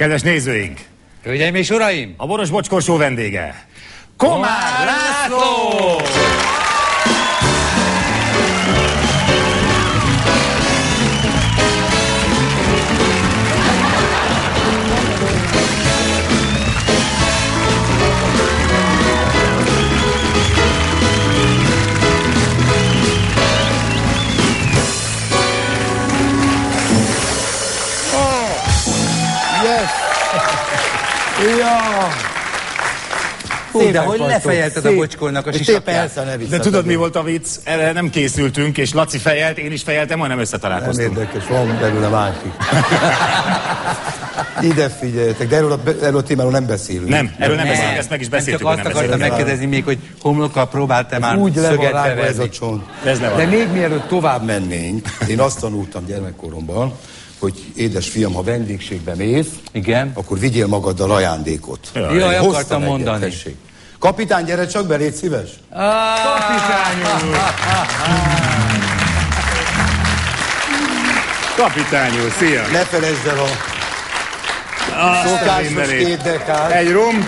Kedves nézőink! Hölgyeim és uraim! A Boros Bocskor Show vendége, Komár László! Ja. Hú, de hogy lefejelted a Bocskornak a sisakját? De tudod, mi volt a vicc? Erre nem készültünk, és Laci fejelt, én is fejeltem, majdnem összetalálkoztunk. Nem érdekes, van belőle másik. Ide figyeljetek, de erről a témáról nem beszélünk. Nem, erről nem beszélünk, ezt meg is beszéltük. Csak azt akartam megkérdezni még, hogy homlokkal próbáltál már úgy szöget bevenni. Ez a beverni. csont. De még mielőtt tovább mennénk, én azt tanultam gyermekkoromban, hogy édes fiam, ha vendégségbe mész, igen, akkor vigyél magaddal ajándékot. Jaj, akartam mondani. Tessék. Kapitány, gyere csak be, légy szíves. Kapitány úr! Kapitány úr, szia! Ne felejtsd el a szokásos 2 dekát. Egy rum,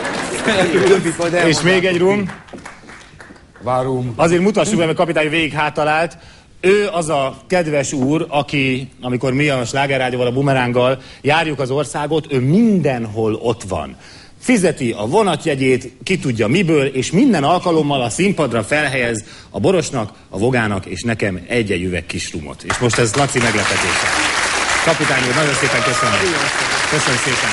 és még egy rum. Várom. Azért mutassuk meg, mert kapitány végig hátalált. Ő az a kedves úr, aki, amikor mi a Slágerrádióval, a Bumeránggal járjuk az országot, ő mindenhol ott van. Fizeti a vonatjegyét, ki tudja miből, és minden alkalommal a színpadra felhelyez a Borosnak, a Vogának és nekem egy-egy üveg kis rumot. És most ez Laci meglepetése. Kapitány úr, nagyon szépen köszönöm. Köszönöm szépen.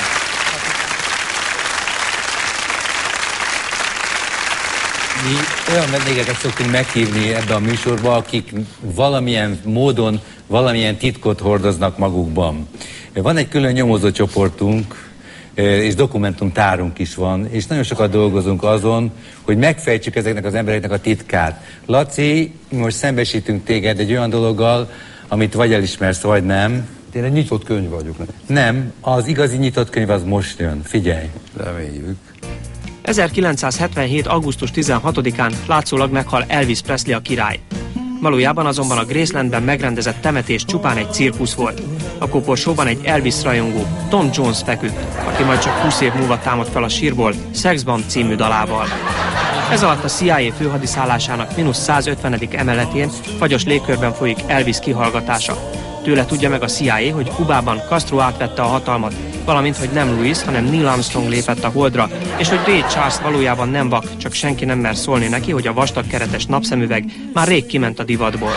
Mi olyan vendégeket szoktunk meghívni ebbe a műsorba, akik valamilyen módon, valamilyen titkot hordoznak magukban. Van egy külön nyomozó csoportunk, és dokumentumtárunk is van, és nagyon sokat dolgozunk azon, hogy megfejtsük ezeknek az embereknek a titkát. Laci, most szembesítünk téged egy olyan dologgal, amit vagy elismersz, vagy nem. Én egy nyitott könyv vagyok. Nem, az igazi nyitott könyv az most jön. Figyelj! Reméljük. 1977. augusztus 16-án látszólag meghal Elvis Presley a király. Valójában azonban a Gracelandben megrendezett temetés csupán egy cirkusz volt. A koporsóban egy Elvis rajongó, Tom Jones feküdt, aki majd csak 20 év múlva támad fel a sírból Sex Bomb című dalával. Ez alatt a CIA főhadiszállásának -150. emeletén fagyos légkörben folyik Elvis kihallgatása. Tőle tudja meg a CIA, hogy Kubában Castro átvette a hatalmat, valamint, hogy nem Louis, hanem Neil Armstrong lépett a Holdra, és hogy Ray Charles valójában nem vak, csak senki nem mer szólni neki, hogy a vastag keretes napszemüveg már rég kiment a divatból.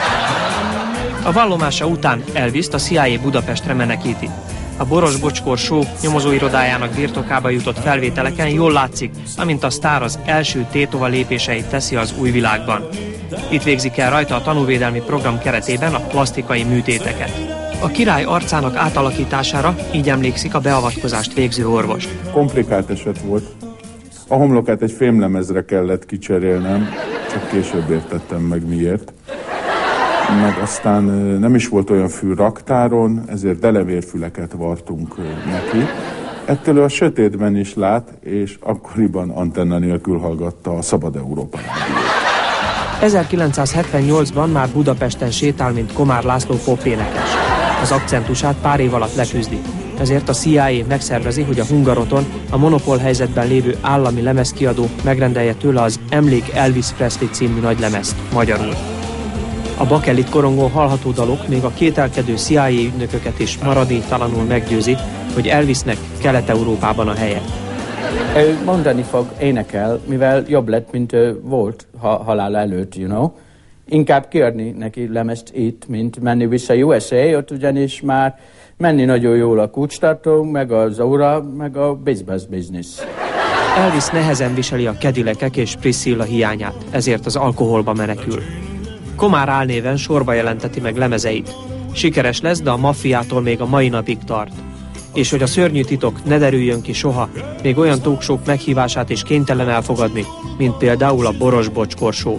A vallomása után Elvist a CIA Budapestre menekíti. A Boros Bocskor Show nyomozóirodájának birtokába jutott felvételeken jól látszik, amint a sztár az első tétova lépéseit teszi az új világban. Itt végzik el rajta a tanúvédelmi program keretében a plastikai műtéteket. A király arcának átalakítására így emlékszik a beavatkozást végző orvos. Komplikált eset volt. A homlokát egy fémlemezre kellett kicserélnem, csak később értettem meg miért. Meg aztán nem is volt olyan fű raktáron, ezért delevérfüleket vartunk neki. Ettől ő a sötétben is lát, és akkoriban antenna nélkül hallgatta a Szabad Európa rádiót. 1978-ban már Budapesten sétál, mint Komár László popénekes. Az akcentusát pár év alatt leküzdi. Ezért a CIA megszervezi, hogy a Hungaroton a monopól helyzetben lévő állami lemezkiadó megrendelje tőle az Emlék Elvis Presley című nagylemezt, magyarul. A bakelit korongon hallható dalok még a kételkedő CIA ügynököket is maradéktalanul meggyőzi, hogy Elvisnek Kelet-Európában a helye. Ő mondani fog, énekel, mivel jobb lett, mint volt halál előtt, you know. Inkább kérni neki lemezt itt, mint menni vissza USA, ott ugyanis már menni nagyon jól a kulcstartó, meg az óra, meg a business. Elvis nehezen viseli a Cadillacek és Priscilla hiányát, ezért az alkoholba menekül. Komár álnéven sorba jelenteti meg lemezeit. Sikeres lesz, de a maffiától még a mai napig tart. És hogy a szörnyű titok ne derüljön ki soha, még olyan talkshow meghívását is kénytelen elfogadni, mint például a Boros Bocskor Show.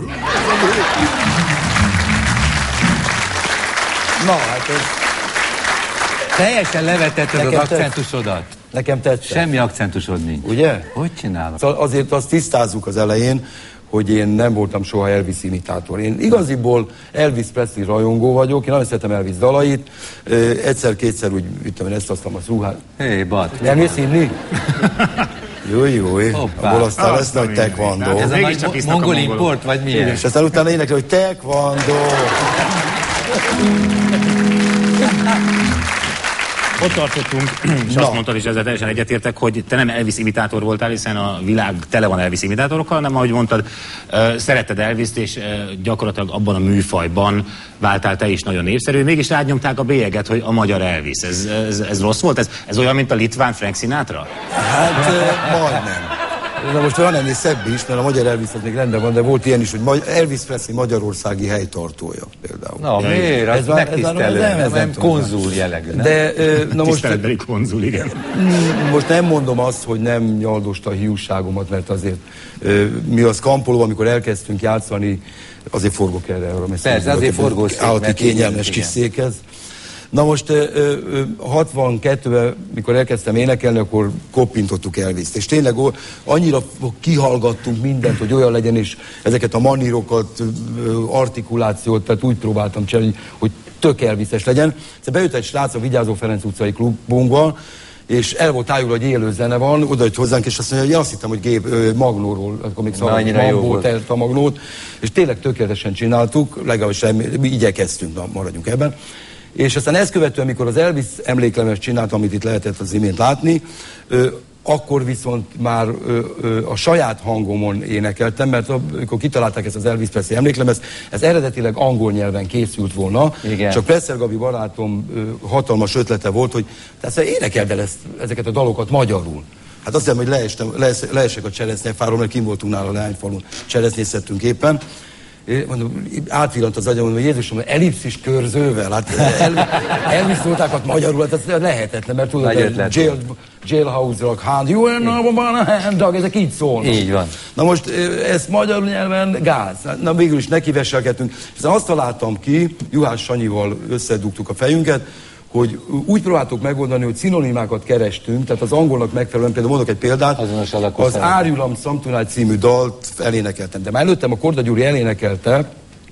Na, hát ez... Teljesen levetetted az akcentusodat. Nekem tetszett. Semmi akcentusod nincs. Ugye? Hogy csinálod? Szóval azért azt tisztázzuk az elején, hogy én nem voltam soha Elvis imitátor. Én igaziból Elvis Presley rajongó vagyok, én nagyon szeretem Elvis dalait. Egyszer-kétszer úgy, ezt aztán a ruhát. Hé, Bat. Nem mész inni? Jó. Abból aztán lesz nagy taekwondo. Ez a nagy mongol import, vagy milyen? És aztán utána énekel, hogy taekwondo. Ott tartottunk, és azt mondtad, és ezzel teljesen egyetértek, hogy te nem Elvis imitátor voltál, hiszen a világ tele van Elvis imitátorokkal, hanem ahogy mondtad, szeretted Elvist, és gyakorlatilag abban a műfajban váltál te is nagyon népszerű. Mégis rányomták a bélyeget, hogy a magyar Elvis. Ez rossz volt? Ez olyan, mint a litván Frank Sinatra? Hát majdnem. Na most van ennél szebb is, mert a magyar Elvis az még rendben van, de volt ilyen is, hogy Elvis Presley magyarországi helytartója például. Na miért? Ez megtisztelő, nem konzul jellegű, nem? De, na most, tiszteletbeli konzul, igen. Most nem mondom azt, hogy nem nyaldosta a hiúságomat, mert azért mi a Szkampolóban, amikor elkezdtünk játszani, azért forgok erre. Persze, azért forgószék. Állati kényelmes kis székhez. Na most 62-ben, mikor elkezdtem énekelni, akkor koppintottuk Elvist. És tényleg annyira kihallgattunk mindent, hogy olyan legyen, és ezeket a manírokat, artikulációt, tehát úgy próbáltam csinálni, hogy tök Elvises legyen. Szóval bejött egy srác a Vigyázó Ferenc utcai klubunkban, és el volt tájulva, hogy élő zene van, oda jött hozzánk, és azt mondja, hogy én azt hittem, hogy Magnóról, akkor még Mambót elt a Magnót, és tényleg tökéletesen csináltuk, legalábbis mi igyekeztünk, maradjunk ebben. És aztán ezt követően, amikor az Elvis emléklemezt csináltam, amit itt lehetett az imént látni, akkor viszont már a saját hangomon énekeltem, mert amikor kitalálták ezt az Elvis Presley emléklemezt, ez eredetileg angol nyelven készült volna, igen. Csak Presser Gabi barátom hatalmas ötlete volt, hogy tehát énekeld el ezeket a dalokat magyarul. Hát azt hiszem, hogy leesek a cseresznyefáról, mert kim voltunk nála a Leányfalun, cseresznyészettünk éppen. Mondom, átvillant az agyam, mondom, Jézusom, ellipszis körzővel, hát elviszoltákat magyarul, hát ez lehetetlen, mert tudod, Jailhouse Rock, Hand, you are number one, a hand dog, ezek így szólnak. Így van. Na most ezt magyar nyelven gáz. Na végül is nekiveselkedtünk, és azt találtam ki, Juhász Sanyival összedugtuk a fejünket, hogy úgy próbáltuk megoldani, hogy szinonimákat kerestünk, tehát az angolnak megfelelően, például mondok egy példát, az Are You Lonesome Tonight című dalt elénekeltem, de már előttem a Korda Gyuri elénekelte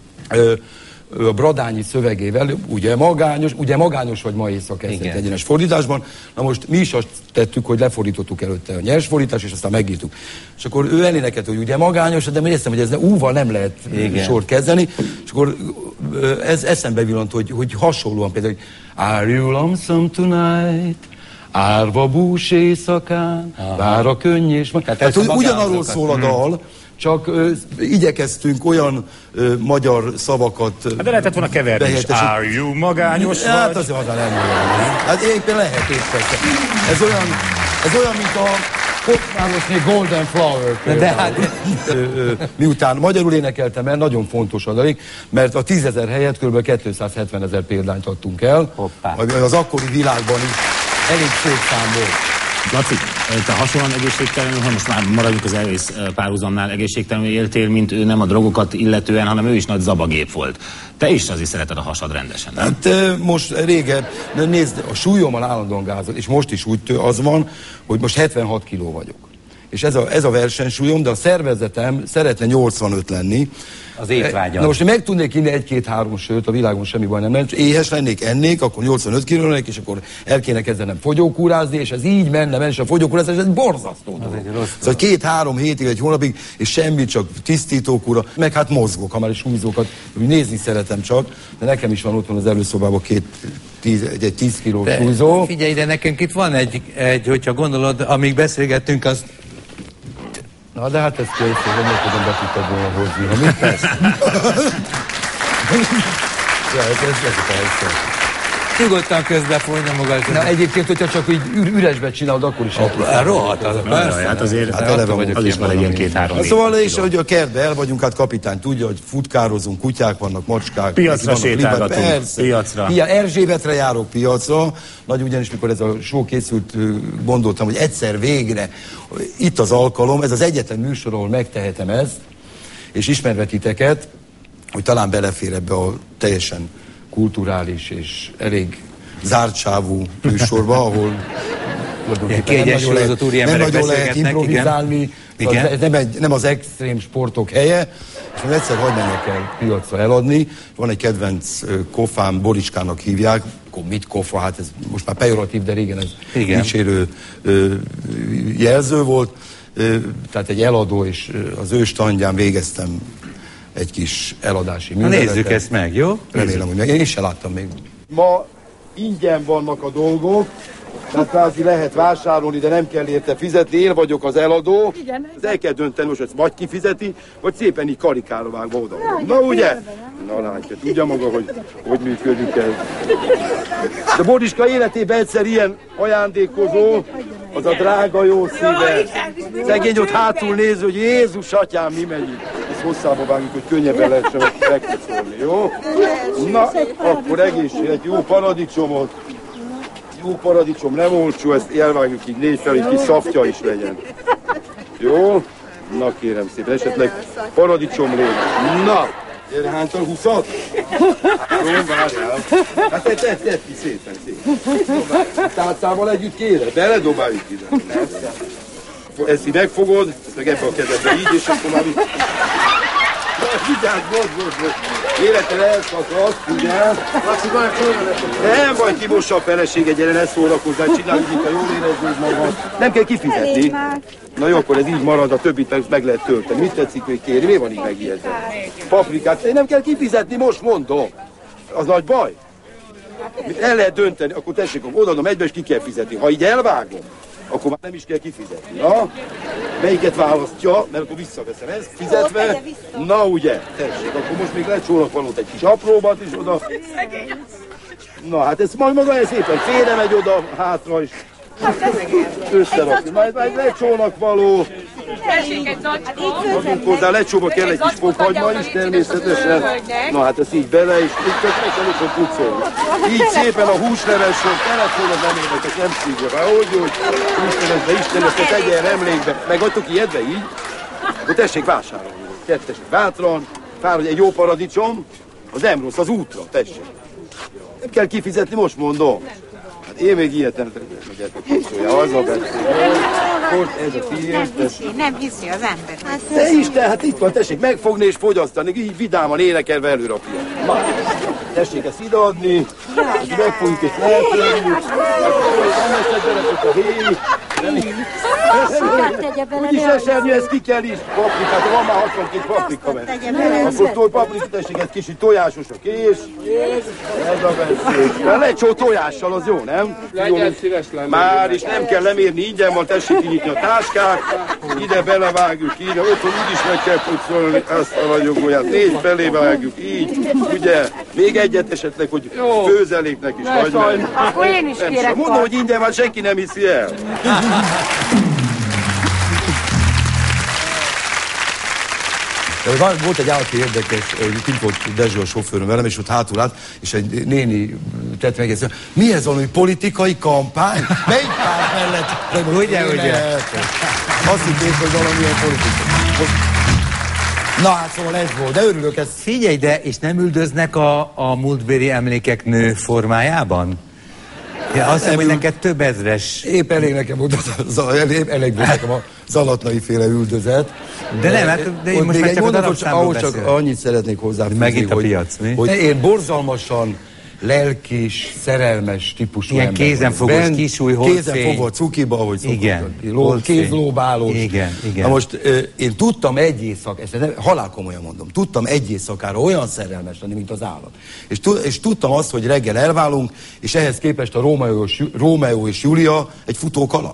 a Bradányi szövegével, ugye magányos vagy ma éjszaka egyenes fordításban. Na most mi is azt tettük, hogy lefordítottuk előtte a nyers fordítás, és aztán megírtuk. És akkor ő elénekelt, hogy ugye magányos, de én éreztem, hogy ez úval nem lehet sort kezdeni, és akkor ez eszembe villant, hogy hasonlóan például, hogy Are you lonesome tonight? Árva bús éjszakán, vár a könnyés... Tehát ugyanarról szól a dal, csak igyekeztünk olyan magyar szavakat... Hát de lehetett volna keverni is. Are you magányos vagy? Hát azért nem olyan. Hát éppen lehet persze. Ez olyan, mint a Kocsmárosné Golden Flower. De hát... Miután magyarul énekeltem el, nagyon fontos adalék, mert a 10 000 helyett kb. 270 000 példányt adtunk el. Hoppá. Az akkori világban is elég szép szám volt. Laci, te hasonlóan egészségtelenül, ha most már maradjuk az Elvis párhuzamnál, egészségtelenül éltél, mint ő, nem a drogokat illetően, hanem ő is nagy zabagép volt. Te is azért szereted a hasad rendesen, nem? Hát most régen, nézd, a súlyommal állandóan gázol, és most is úgy az van, hogy most 76 kiló vagyok. És ez a versenysúlyom, de a szervezetem szeretne 85 lenni. Az étvágyad. Na most én meg tudnék inni 1-2-3 sőt, a világon semmi baj nem lenne. Éhes lennék, ennék, akkor 85 kiló lennék, és akkor el kéne kezdenem fogyókúrázni, és ez így menne, és a fogyókúrázás, ez egy borzasztó dolog. Szóval 2-3 hétig, egy hónapig, és semmi, csak tisztítókúra, meg hát mozgok, ha már is súlyzókat, nézni szeretem csak, de nekem is van otthon az előszobában egy 10 kilós súlyzó. Figyelj, de nekünk itt van egy, hogyha gondolod, amíg beszélgettünk, az... Na, de hát ez kész, hogy nem tudom be tudtad volna hozni. Ha mit tesz? Ja, ez Nyugodtan közbefolyna magad. Na, egyébként, hogyha csak így üresbe csinálod, akkor is rohadt az. Hát azért az is van egy ilyen 2-3. Szóval, és hogy a kertbe el vagyunk, hát kapitány tudja, hogy futkározunk, kutyák vannak, macskák. Piacra sétálgatunk. Piacra. Erzsébetre járok piacra. Nagy ugyanis, mikor ez a show készült, gondoltam, hogy egyszer végre itt az alkalom, ez az egyetlen műsor, ahol megtehetem ezt, és ismerve titeket, hogy talán belefér ebbe a teljesen kulturális és elég zártsávú műsorba, ahol kiegyensúlyozott úriemberek nem nagyon lehet beszélgetnek, improvizálni, igen. Ez nem az extrém sportok helye, és majd egyszer hadd menjek el piacra eladni. Van egy kedvenc kofám, Boriskának hívják, mit kofa, hát ez most már pejoratív, de régen ez dicsérő jelző volt. Tehát egy eladó, és az ő standján végeztem egy kis eladási műveletet. Nézzük ezt meg, jó? Remélem, hogy meg. Én sem láttam még. Ma ingyen vannak a dolgok, tehát kvázi lehet vásárolni, de nem kell érte fizetni. Én vagyok az eladó. Igen. El kell dönteni, most ezt vagy kifizeti, vagy szépen így karikára vágva oda. Na ugye? Na látja, tudja maga, hogy működik ez. De Boriska életében egyszer ilyen ajándékozó, az a drága jó szíve. Szegény ott hátul néz, hogy Jézus atyám, mi megy itt. Ezt hosszába vágjuk, hogy könnyebben lehessen megköszönni, jó? Na, akkor egészség, egy jó paradicsomot. Jó paradicsom, nem olcsó, ezt elvágjuk így 4 fel, hogy kis szaftja is legyen. Jó? Na kérem szépen, esetleg paradicsomlé. Na, gyere hánytal, 20-at? Jó, várjál. Hát tedd ki szépen. Tálcával együtt kérem, beledobáljuk ide. Ezt így megfogod, ezt meg ebbe a kezedbe így, és akkor már így... Vigyázz, bocs. Életre elszakadt, ugye? Nem vagy kimossa a felesége, gyere, ne szórakozzál, csináljuk itt, a jól érezzük magad. Nem kell kifizetni. Na jó, akkor ez így marad, a többit meg lehet tölteni. Mit tetszik még kérni? Miért van így megijedve? Paprikát, nem kell kifizetni, most mondom. Az nagy baj? El lehet dönteni, akkor tessék, odaadom egybe, és ki kell fizetni. Ha így elvágom, akkor már nem is kell kifizetni. Na? Melyiket választja, mert akkor visszaveszem ezt, fizetve. Na ugye, tessék, akkor most még lecsólok valót egy kis apróbat is oda. Na hát ez majd maga szépen félre megy oda, hátra is. Összerakni. Majd lecsónak való. Adunk hozzá, lecsóba kell egy kis fokhagyma is természetesen. Na hát ezt így bele is, itt csak pucolni. Így szépen a húsleveson, telefonod nem érdekes, nem szívja rá, hogy húslevesbe, Isten, ezt tegyen emlékbe. Megadtok ijedve így? Akkor tessék vásárolni. Tessék bátran, fáradj egy jó paradicsom, az nem rossz, az útra, tessék. Nem kell kifizetni, most mondom. Hát én még ilyet nem tudja, az a beszél. Ez a tiéd. Nem hiszi az ember. De Isten, hát itt van, tessék megfogni és fogyasztani, így vidáman énekelve előre a piac. Tessék ezt ideadni, és megfogjuk és eltörjük. Nem esett bele, hogy a héj. Úgyis esernyő, ezt ki kell is. Paprikát, van már 62 paprika meg. Akkor túl paprika, tessék, egy kicsit tojásos a kés. Ez a beszél. Lecsó tojással, az jó, nem? Legyen szíves lenni. Már is nem kell lemérni, ingyen van, tessék kinyitni a táskát. Ide belevágjuk, ide, otthon úgyis meg kell pucolni ezt a ragyogóját. 4 belébe vágjuk, így, ugye? Még egyet esetleg, hogy főzeléknek is vagy meg. Akkor én is kérek. Mondom, hogy ingyen van, senki nem hiszi el. Volt egy állat érdekes, kint volt Dezső a sofőröm velem, és ott hátul állt, és egy néni tett meg ezt, mi ez valami politikai kampány? Melyik párt mellett? Ugye? Azt hitték, hogy valamilyen politikai. Na hát szóval ez volt, de örülök ezt. Figyelj, de és nem üldöznek a múltbéli emlékek nő formájában? Ja, azt hiszem, hogy neked több ezres. Épp elég nekem volt elég volt nekem a Zalatnai féle üldözet. De nem, hát de én most meg csak a darabszámból beszél. Csak annyit szeretnék hozzáfűzni, megint a piac, mi? Hogy én borzalmasan lelkis, szerelmes típusú ilyen ember. kézenfogós kisúly, holdfény. Kézenfogva cukiba, hogy szokott. Kézlóbálós. Igen. Na most én tudtam egy éjszak, ezt halálkomolyan mondom, tudtam egy éjszakára olyan szerelmes lenni, mint az állat. És tudtam azt, hogy reggel elválunk, és ehhez képest a Rómeó és Júlia egy futó kaland.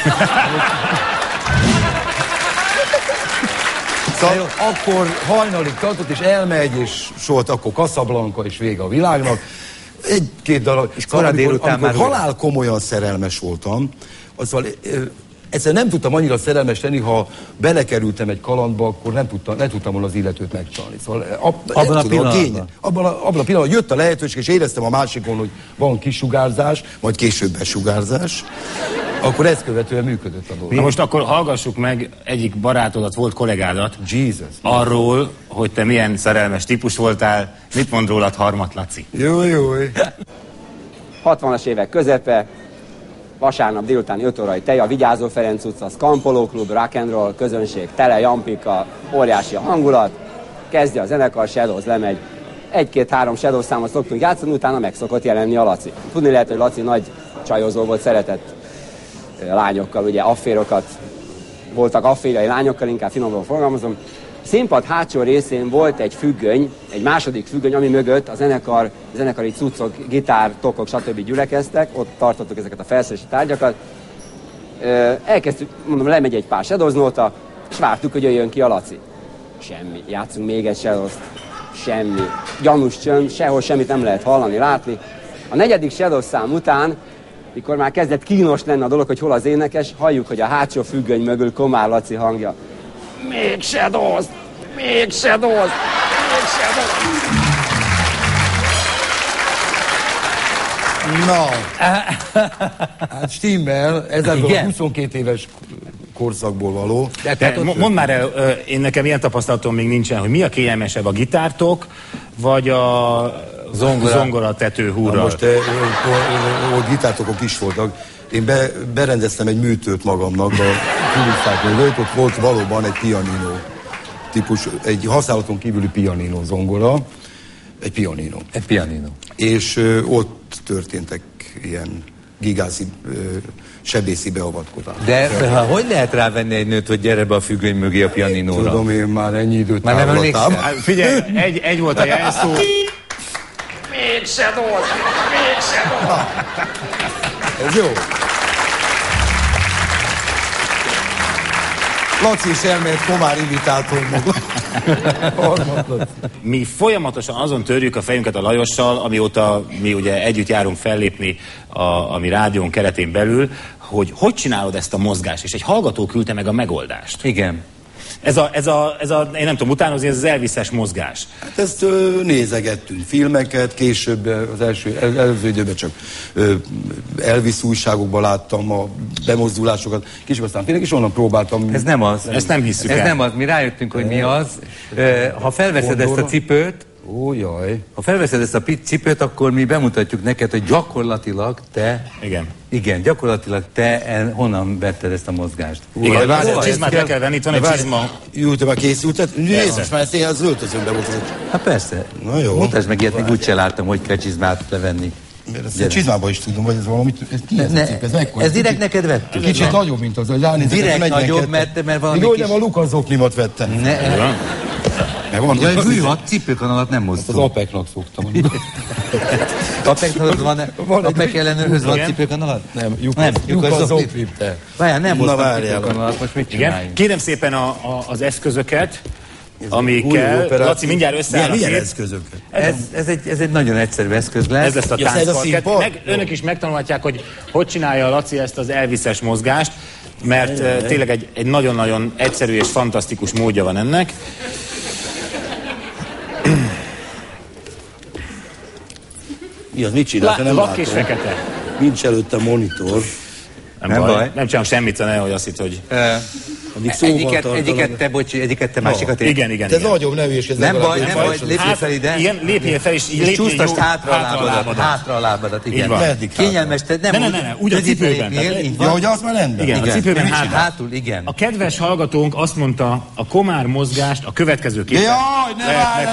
Szóval akkor hajnalig tartott, és elmegy, és soha akkor Casablanca, és vége a világnak. Egy-két darab. És szóval, amikor halál komolyan szerelmes voltam, azzal egyszerűen nem tudtam annyira szerelmes lenni, ha belekerültem egy kalandba, akkor nem tudtam volna az illetőt megcsalni. Szóval abban a pillanatban? Abban a pillanatban jött a lehetőség, és éreztem a másikon, hogy van kisugárzás, majd később besugárzás. Akkor ezt követően működött a dolog. Na most akkor hallgassuk meg egyik barátodat, volt kollégádat. Jesus. Arról, hogy te milyen szerelmes típus voltál. Mit mond rólad Harmat Laci? Jó. 60-as évek közepe, vasárnap délutáni 5 órai tej, a Vigyázó Ferenc utca, Skampoló klub, rock and roll, közönség, tele, jampika, óriási a hangulat, kezdje a zenekar, Shadows lemegy. 1-2-3 Shadows számot szoktunk játszani, utána meg szokott jelenni a Laci. Tudni lehet, hogy Laci nagy csajozó volt, szeretett lányokkal, ugye afférokat, voltak afférjai lányokkal, inkább finomban fogalmazom. A színpad hátsó részén volt egy függöny, egy második függöny, ami mögött a zenekari cuccok, gitár, tokok, stb. Gyülekeztek, ott tartottuk ezeket a felszerelési tárgyakat. Elkezdtük, mondom, lemegy egy pár Shadows nóta, és vártuk, hogy jöjjön ki a Laci. Semmi, játszunk még egy Shadows-t, semmi. Gyanús csönd, sehol semmit nem lehet hallani, látni. A 4. Shadows szám után, mikor már kezdett kínos lenne a dolog, hogy hol az énekes, halljuk, hogy a hátsó függöny mögül Komár Laci hangja. Még Shadows! Még Shadows! Még Shadows! Na, hát stimmel, ez ebből a 22 éves korszakból való. De mondd már el, nekem ilyen tapasztalatom még nincsen, hogy mi a kényelmesebb, a gitártok, vagy a zongora tetőhúrral? Most ott gitártokok is voltak. Én berendeztem egy műtőt magamnak a kulisszák mögött, ott volt valóban egy pianino típus, egy használaton kívüli pianino zongora, egy pianino. És ott történtek ilyen gigázi sebészi beavatkozások. De hogy lehet rávenni egy nőt, hogy gyere be a függöny mögé a pianinóra? Tudom, én már ennyi időt már nem emlékszem. Figyelj, egy volt a jelszó. Még Shadows! Még Shadows! Ez jó. Laci is elmehet Komár invitáltónak. Mi folyamatosan azon törjük a fejünket a Lajossal, amióta mi ugye együtt járunk fellépni a mi rádión keretén belül, hogy csinálod ezt a mozgást, és egy hallgató küldte meg a megoldást. Igen. Ez a én nem tudom utánozni, ez az Elvis-es mozgás. Hát ezt nézegettünk filmeket, később az előző időben csak Elvis újságokban láttam a bemozdulásokat, később aztán filmek, és onnan próbáltam. Ez nem az. Ezt nem hisszük el. Ez nem az. Mi rájöttünk, hogy mi az. Ha felveszed ezt a cipőt, Ó, jaj. Ha felveszed ezt a cipőt, akkor mi bemutatjuk neked, hogy gyakorlatilag te... Igen, gyakorlatilag te honnan vetted ezt a mozgást. Igen, várjál, csizmát le kell venni, itt van egy csizma. Jó, te már készülted? Jézus, már ezt én az öltözőmben volt. Hát persze. Na jó. Mutasd meg ilyet, még úgyse láttam, hogy kell csizmát levenni. Ezt a csizmában is tudom, vagy ez valami... Ez direkt neked vettük. Kicsit nagyobb, mint az, hogy ránézek. Direkt nagyobb, mert valami kis... Jó, nem a Lukas zoknimat vettem. Jaj, hűha, cipőkanalat nem mozdul. Az APEC-nak szoktam. APEC-nak van APEC ellenőrhöz van cipőkanalat? Nem, Lukas zoknim, te. Várjál, nem mozdul cipőkanalat, most mit csináljunk? Kérem szépen az eszközöket, ami kell. Laci, mindjárt összeáll. Milyen eszközöket? Ez egy nagyon egyszerű eszköz lesz. Ez lesz a táncparkett. Önök is megtanulhatják, hogy csinálja Laci ezt az Elvis-es mozgást, mert tényleg egy nagyon-nagyon egyszerű és fantasztikus módja van ennek. Mi az, mit csinál? Nem vak és fekete. Nincs előtte monitor. Nem baj. Nem csinálok semmit, hogy azt hitt, hogy... Egyiket te, másikat én. Igen. Ez nagyon nevés. Nem baj, lépjél fel ide. Igen, lépjél fel, és csúsztasd hátra a lábadat. Igen. Kényelmes, nem, úgy a cipőben. Ja, hogy az már rendben. Igen, a cipőben hátul, igen. A kedves hallgatónk azt mondta, a Komár mozgást a következőképpen. Jaj, ne várj,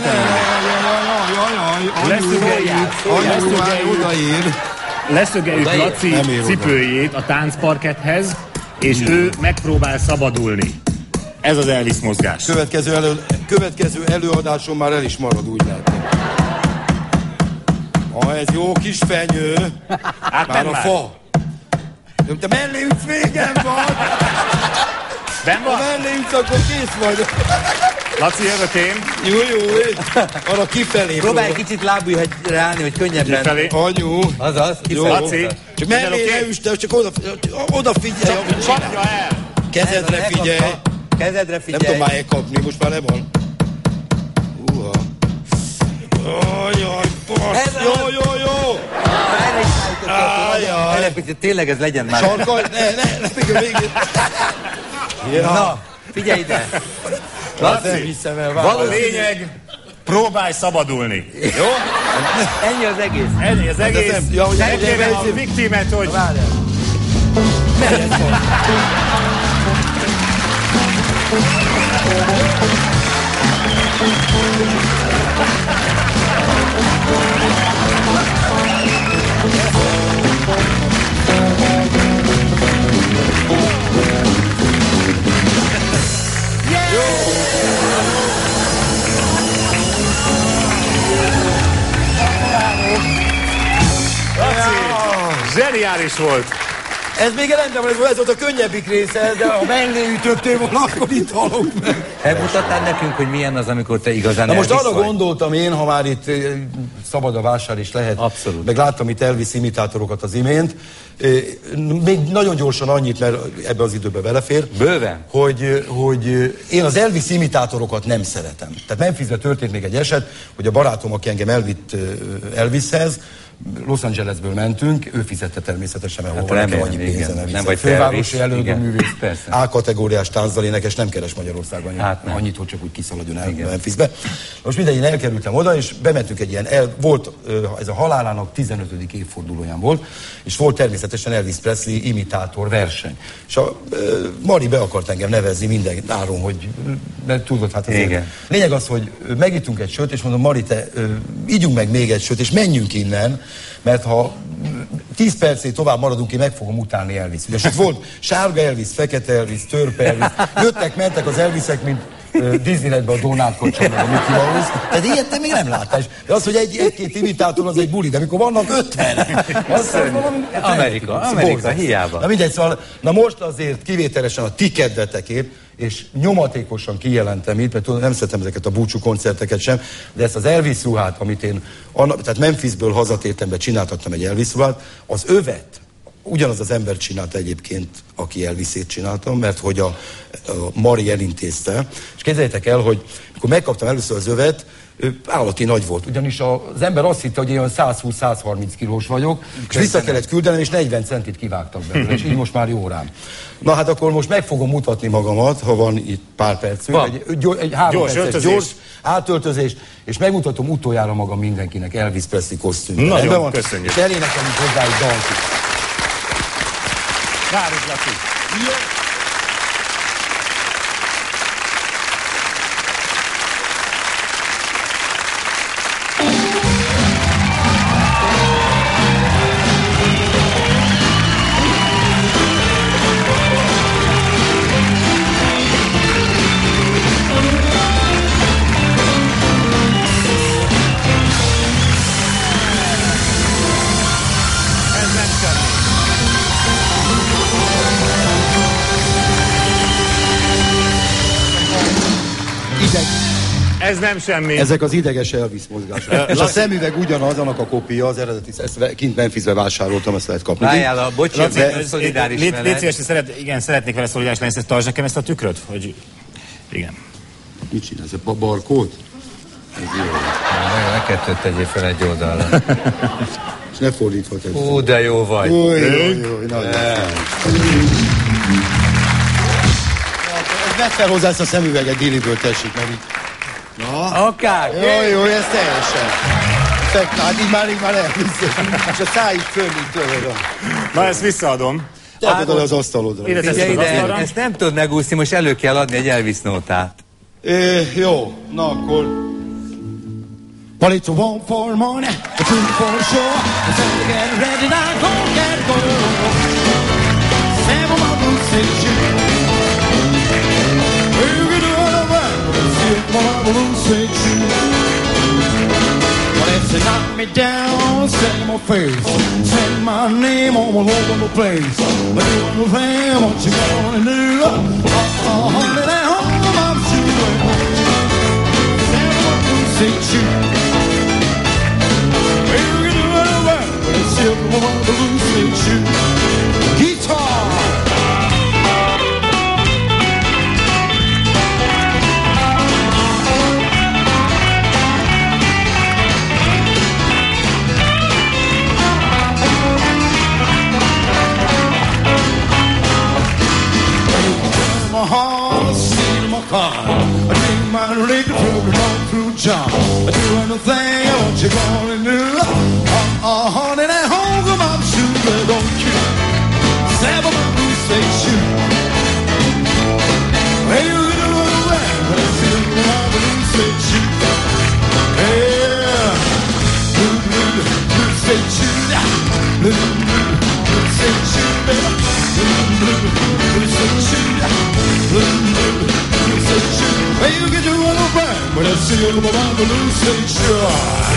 leszögeljük Laci cipőjét a táncparketthez, és ő megpróbál szabadulni. Ez az Elvis mozgás. Következő előadáson már el is marad, úgy látom. Ez jó kis fenyő. Hát már a fa. Te mellé ütsz, végem van. Ben van? Ha mellé ütsz, akkor kész vagy. Laci, jövök én. Jó, arra kifelé. Próbálj kicsit lábújra állni, hogy könnyebben. Kifelé. Anyu. Azaz, kifelé. Laci. Csak mellé ne üsd, csak odafigyelj, amit csinál. Kezedre figyelj. Kezedre figyelj. Nem tudom már elkapni, most már le van. Jaj, basz. Jó. Erre picit, tényleg ez legyen már. Sarkalj, ne, végig. Na, figyelj ide. Laci, a lényeg, próbálj szabadulni. Jó? Ennyi az egész. Segítsd a viktimet, hogy Mehet van. Zseniális volt! Ez még rendben van, ez volt a könnyebbik része, de a mellé ütöttél volna, akkor itt halok meg. Elmutattál nekünk, hogy milyen az, amikor te igazán Na most Elvis arra vagy? gondoltam én, ha már itt szabad a vásár is lehet. Abszolút. Meg láttam itt Elvis imitátorokat az imént. Még nagyon gyorsan annyit, mert ebbe az időbe belefér. Bőven. Hogy én az Elvis imitátorokat nem szeretem. Tehát Memphisben történt még egy eset, hogy a barátom, aki engem elvitt Elvishez, Los Angelesből mentünk, ő fizette természetesen, mert hol nekem annyi pénzen Elvis. Nem vagy fővárosi előadóművész, persze. A-kategóriás táncdalénekes nem keres Magyarországon annyit, hogy csak úgy kiszaladjon el Memphisbe. Most mindegy, én elkerültem oda, és bementünk egy ilyen, volt, ez a halálának 15. évfordulóján volt, és volt természetesen Elvis Presley imitátor verseny. És a Mari be akart engem nevezni minden áron, hogy mert tudod, hát azért. Igen. Lényeg az, hogy megittunk egy sört, és mondom, Mari, te ígyunk meg még egy sört, és menjünk innen, mert ha 10 percig tovább maradunk, én meg fogom utálni Elvis. Ugye volt sárga Elvis, fekete Elvis, törpe Elvis, jöttek, mentek az Elvisek, mint Disneylandben a Donald Kocsa, meg a Mickey Mouse. Tehát ilyet te még nem láttál. De az, hogy egy-két imitátor, az egy buli, de amikor vannak 50, Amerika, hiába. Na mindegy, szóval, na most azért kivételesen a ti kedvetekért, és nyomatékosan kijelentem itt, mert tudom, nem szeretem ezeket a búcsú koncerteket sem, de ezt az Elvis ruhát, amit én, tehát Memphisből hazatértem be, csináltattam egy Elvis ruhát, az övet, ugyanaz az ember csinálta egyébként, aki Elvisét csináltam, mert hogy a Mari elintézte. És képzeljétek el, hogy mikor megkaptam először az övet, állati nagy volt, ugyanis az ember azt hitte, hogy én olyan 120-130 kilós vagyok, és vissza kellett küldenem, és 40 centit kivágtak belőle, és így most már jó rám. Na hát akkor most meg fogom mutatni magamat, ha van itt pár percünk, egy 3 perces gyors átöltözés, és megmutatom utoljára magam mindenkinek Elvis Presley kosztümben. Nagyon köszönjük. És elénekelünk hozzá egy dalt. Várjuk, Laci. Ez nem semmi. Ezek az ideges Elvis mozgások. És a szemüveg ugyanaz, annak a kopia, az eredeti, ezt kint Memphisbe vásároltam, ezt lehet kapni. Várjál, bocsánat, szolidáris veled. Légy szíves, szeretnék vele szolidáris lenni, ezt tartsd nekem ezt a tükröt? Hogy... Igen. Mit csinálsz? A barkót? Ez jó. Neked tegyél fel egy oldalra. És ne fordítva tegyél. Ó, de jó vagy. Jó, nagyon. Vedd fel hozzá ezt a szemüveget déliből, tessék, mert így... Na? Akár! Jó, ez teljesen. Hát így már elviszem. És a száj is föl, mint tőle. Na, ezt visszaadom. Tedd oda az asztalodra. Ide, ezt nem tudod megúszni, most elő kell adni egy Elvis nótát. Jó, na akkor... Well, it's a one for morning, a two for sure. The sun to get ready, now go. Sam on my blue station. We're gonna run over, sit on my blue station. Well, if they knock me down, set my face, send my name all over the place. But you understand what you gonna do? Honey, that home I'm shooting. Sam on my blue station. Guitar. My heart, seat in my car. I take my liquor through John. I do anything, what you gonna do? Honey, that home, I'm shooting, don't you? Seven say shoot. Hey, you know what I'm saying? When I see the blues say shoot. Yeah. Blues say shoot. Blues say shoot, baby. Blues say shoot. Blues say shoot. Hey, you get your one on fire. When I see the blues say shoot.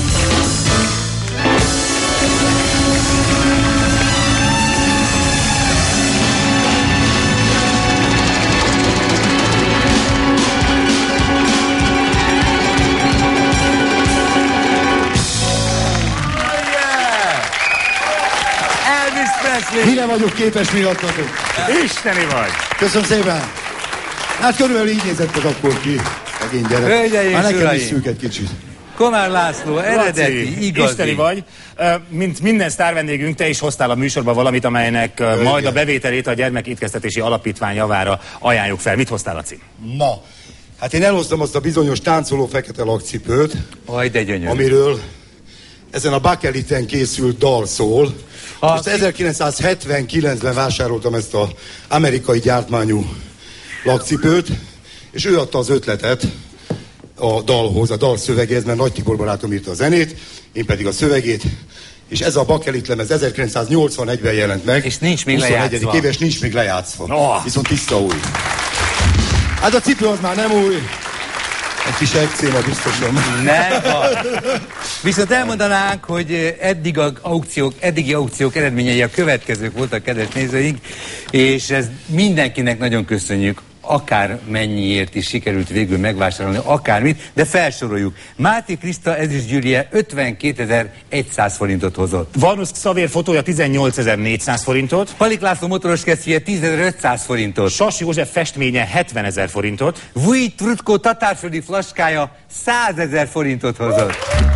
Mire vagyok képes miattatok? Isteni vagy! Köszönöm szépen! Hát körülbelül így nézett az akkor ki, szegény gyerek. Hölgyeim, már nekem uraim. is szűk egy kicsit. Komár László, eredeti, igazi. Isteni vagy. Mint minden sztárvendégünk, te is hoztál a műsorba valamit, amelynek majd a bevételét a Gyermekétkeztetési Alapítvány javára ajánljuk fel. Mit hoztál, Laci? Na, hát én elhoztam azt a bizonyos táncoló fekete lakcipőt, Aj, de gyönyörű. amiről ezen a Bakeliten készült dal szól. Most 1979-ben vásároltam ezt az amerikai gyártmányú lakcipőt, és ő adta az ötletet a dalhoz, a dal szövegéhez, mert Nagy Tibor barátom írta a zenét, én pedig a szövegét, és ez a Bakelit lemez 1981-ben jelent meg. És nincs még lejátszva. Éves, nincs még lejátszva. Oh. Viszont tiszta új. Hát a cipő az már nem új. Egy kis ekcéma biztosan. Nem van. Viszont elmondanánk, hogy eddigi aukciók eredményei a következők voltak, kedves nézőink, és ez mindenkinek nagyon köszönjük, akár mennyiért is sikerült végül megvásárolni, akármit, de felsoroljuk. Máté Kriszta ezüstgyűrűje 52.100 forintot hozott. Varnusz Xavér fotója 18.400 forintot. Palik László motoros kesztyűje 10.500 forintot. Sas József festménye 70.000 forintot. Vujj Trutkó tatárföldi flaskája 100.000 forintot hozott.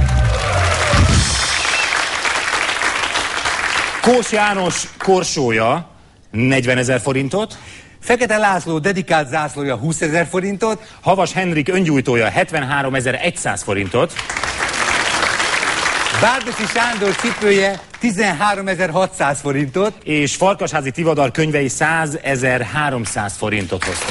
Kós János korsója 40.000 forintot. Fekete László dedikált zászlója 20.000 forintot. Havas Henrik öngyújtója 73.100 forintot. Bárdoszi Sándor cipője 13.600 forintot. És Farkasházi Tivadar könyvei 100.300 forintot hoztak.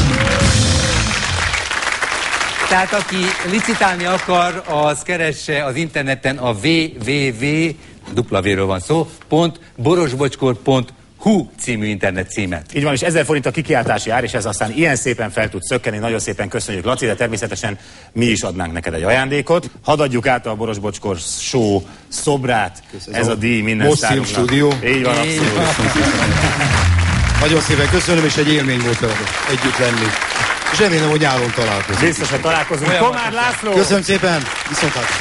Tehát aki licitálni akar, az keresse az interneten a www.ről van szó, .borosbocskor.hu című internet címet. Így van, és 1000 forint a kikiáltási ár, és ez aztán ilyen szépen fel tud szökkeni. Nagyon szépen köszönjük, Laci, de természetesen mi is adnánk neked egy ajándékot. Hadd adjuk át a Boros Bocskor Show szobrát. Köszönöm. Ez a díj minden Moszim stúdió. Így van, abszolút. Nagyon szépen köszönöm, és egy élmény volt veletek együtt lenni. És remélem, hogy nyáron találkozunk. Biztosan találkozunk. Komár László! Köszönöm szépen, viszontlátásra.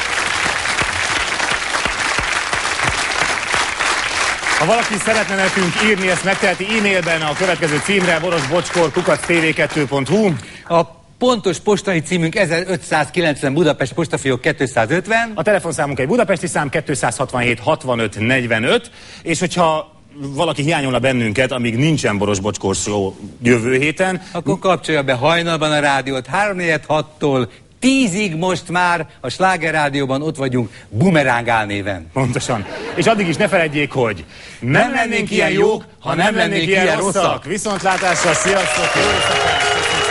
Ha valaki szeretne nekünk írni, ezt megteheti e-mailben a következő címre, borosbocskor@tv2.hu. A pontos postai címünk 1590 Budapest, postafiók 250. A telefonszámunk egy budapesti szám 267 65 45, és hogyha valaki hiányolna bennünket, amíg nincsen Boros Bocskor Show jövő héten, akkor kapcsolja be hajnalban a rádiót 3-4-6-tól 10-ig most már a Sláger Rádióban ott vagyunk Bumeráng álnéven. Pontosan. És addig is ne feledjék, hogy nem lennénk ilyen jók, ha nem lennénk ilyen rosszak. Viszontlátásra, sziasztok! Jó éjszakát!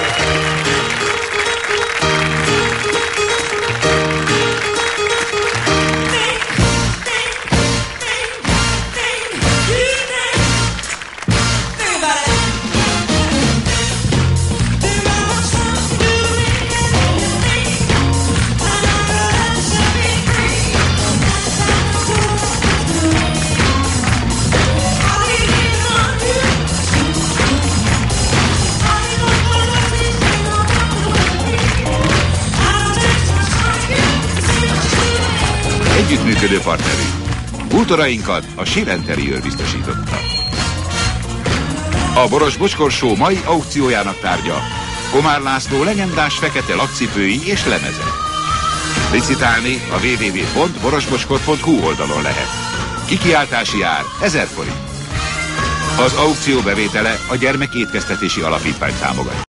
Együttműködő partnerünk. Bútorainkat a Sheer Interior biztosította. A Boros Bocskor Show mai aukciójának tárgya Komár László legendás fekete lakcipői és lemeze. Licitálni a www.borosbocskor.hu oldalon lehet. Kikiáltási ár 1000 forint. Az aukció bevétele a Gyermekétkeztetési Alapítvány támogatja.